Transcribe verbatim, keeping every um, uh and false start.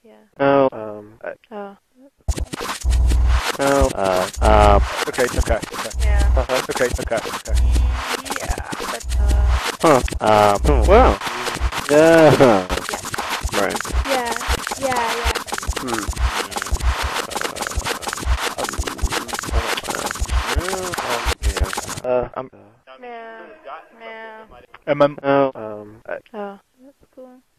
Yeah. No, um, I, Oh. no, uh, um, okay, okay, okay. Yeah. Uh-huh, okay, okay, okay. Yeah, but uh. Huh, um, hmm, well, yeah, Yeah. right. Yeah. Yeah. Yeah. Hmm. Uh, um, Yeah. Yeah. um, um, um, I, Oh, that's cool.